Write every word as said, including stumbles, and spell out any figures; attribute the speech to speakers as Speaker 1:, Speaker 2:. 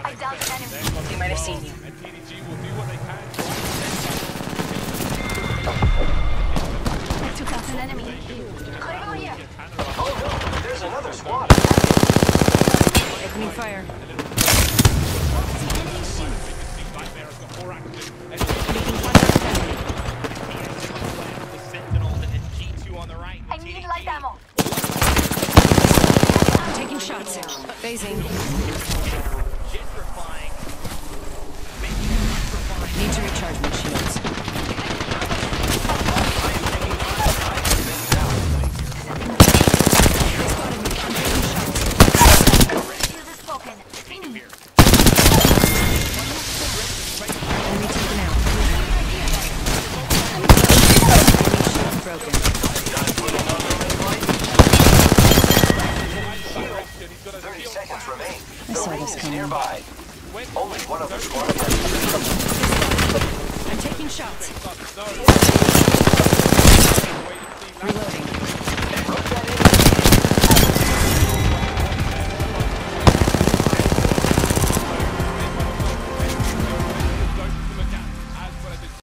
Speaker 1: I downed an enemy.
Speaker 2: They might have seen you.
Speaker 3: And T D G will do what they can.
Speaker 1: I took out an enemy. Clear over here.
Speaker 4: Oh no, there's another squad.
Speaker 2: Opening fire.
Speaker 1: I need light ammo.
Speaker 2: I'm taking shots. Phasing. Need to recharge my shields.
Speaker 1: Shield is broken.
Speaker 2: Enemy taken out. Shield broken.
Speaker 4: thirty seconds remain.
Speaker 2: I
Speaker 4: The
Speaker 2: saw
Speaker 4: ring
Speaker 2: this
Speaker 4: is
Speaker 2: coming.
Speaker 4: nearby. Only one of the squad.
Speaker 2: I'm taking shots.